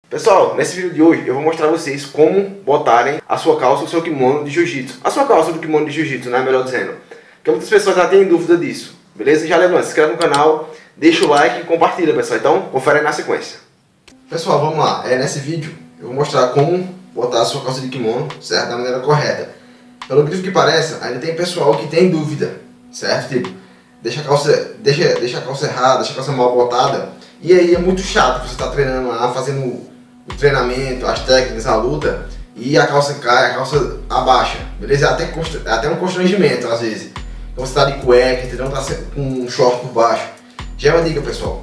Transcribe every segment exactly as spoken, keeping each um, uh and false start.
Pessoal, nesse vídeo de hoje eu vou mostrar a vocês como botarem a sua calça, o seu kimono de jiu-jitsu. A sua calça do kimono de jiu-jitsu, né? Melhor dizendo. Porque muitas pessoas já têm dúvida disso. Beleza? Já lembrando, se inscreve no canal, deixa o like e compartilha, pessoal. Então, confere aí na sequência. Pessoal, vamos lá. É, nesse vídeo eu vou mostrar como botar a sua calça de kimono, certo? Da maneira correta. Pelo incrível que pareça, ainda tem pessoal que tem dúvida, certo? Tipo, deixa a calça, deixa, deixa a calça errada, deixa a calça mal botada. E aí é muito chato você estar treinando lá, fazendo o treinamento, as técnicas, a luta, e a calça cai, a calça abaixa, beleza? É até, é até um constrangimento às vezes. Então você está de cueca, entendeu? Tá com um short por baixo. Já é uma dica, pessoal.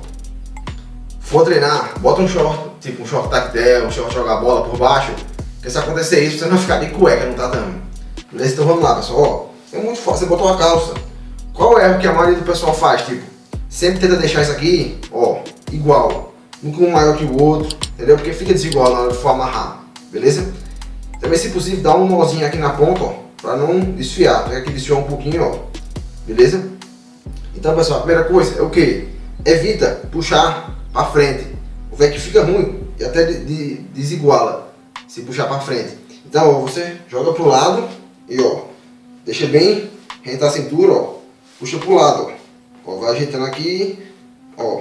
For treinar, bota um short, tipo um short tactel, um short jogar bola por baixo, porque se acontecer isso, você não vai ficar de cueca no tatame. Beleza? Então vamos lá, pessoal. Ó, é muito fácil, você botou uma calça. Qual é o que a maioria do pessoal faz? Tipo, sempre tenta deixar isso aqui, ó, igual. Nunca um maior que o outro, entendeu? Porque fica desigual na hora de for amarrar, beleza? Também, se possível, dá um nozinho aqui na ponta, ó, pra não desfiar. Pega aqui, desfiar um pouquinho, ó, beleza? Então, pessoal, a primeira coisa é o que? Evita puxar pra frente. O que fica ruim e até de, de, desiguala se puxar pra frente. Então, ó, você joga pro lado e, ó, deixa bem rente a cintura, ó, puxa pro lado, ó, ó, vai ajeitando aqui, ó,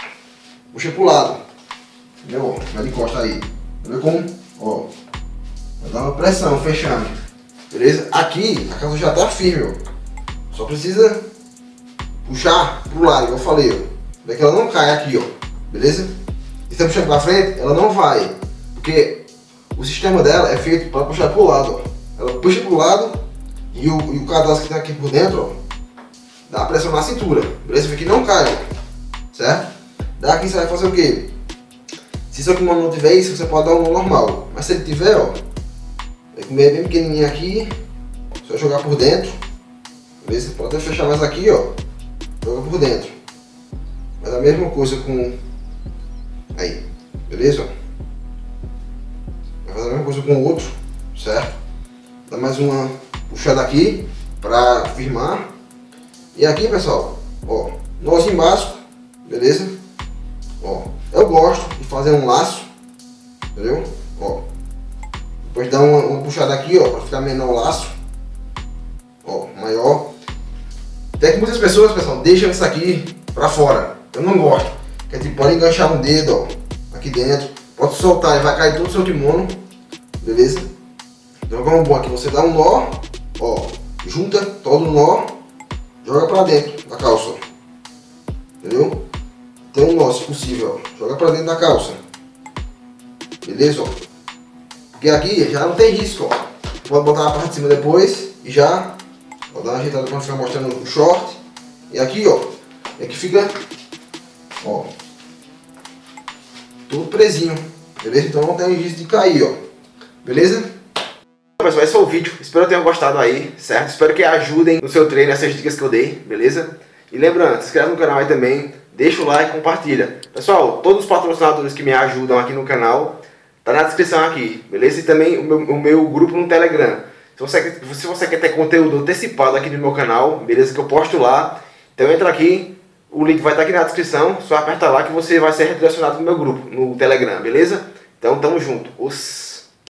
puxa pro lado, entendeu? Ó, vai de costa aí, entendeu como? Ó, vai dar uma pressão, fechando, beleza? Aqui a calça já tá firme, ó, só precisa puxar pro lado, igual eu falei, ó, para que ela não caia aqui, ó, beleza? E se você puxar pra frente, ela não vai, porque o sistema dela é feito para puxar pro lado, ó. Ela puxa pro lado e o, e o cadastro que tem aqui por dentro, ó, dá pressão na cintura, beleza? Para que não caia, ó, certo? Daqui você vai fazer o que? Se seu kimono não tiver isso, você pode dar um nó normal. Mas se ele tiver, ó, vai comer bem pequenininho aqui, só jogar por dentro, beleza? Pode até fechar mais aqui, ó, joga por dentro. Mas a mesma coisa com aí, beleza? Vai fazer a mesma coisa com o outro, certo? Dá mais uma puxada aqui pra firmar. E aqui, pessoal, ó, nozinho básico, beleza? Ó, eu gosto de fazer um laço, entendeu? Ó, depois dá uma, uma puxada aqui, ó, para ficar menor o laço, ó, maior. Até que muitas pessoas, pessoal, deixam isso aqui para fora. Eu não gosto. Que é tipo, pode enganchar um dedo, ó, aqui dentro, pode soltar e vai cair todo o seu kimono, beleza? Então, como bom aqui, você dá um nó, ó, junta todo o nó, joga para dentro da calça, entendeu? Tem um nó, se possível, ó, joga pra dentro da calça, beleza, ó, porque aqui já não tem risco, ó, pode botar na parte de cima depois e já, ó, dar uma ajeitada pra não ficar mostrando o short, e aqui, ó, é que fica, ó, tudo presinho, beleza, então não tem risco de cair, ó, beleza? Pessoal, esse foi o vídeo, espero que tenham gostado aí, certo? Espero que ajudem no seu treino essas dicas que eu dei, beleza? E lembrando, se inscreve no canal aí também, deixa o like e compartilha. Pessoal, todos os patrocinadores que me ajudam aqui no canal, tá na descrição aqui, beleza? E também o meu, o meu grupo no Telegram. Se você, se você quer ter conteúdo antecipado aqui no meu canal, beleza? Que eu posto lá, então entra aqui, o link vai estar aqui na descrição, só aperta lá que você vai ser redirecionado no meu grupo, no Telegram, beleza? Então tamo junto. Os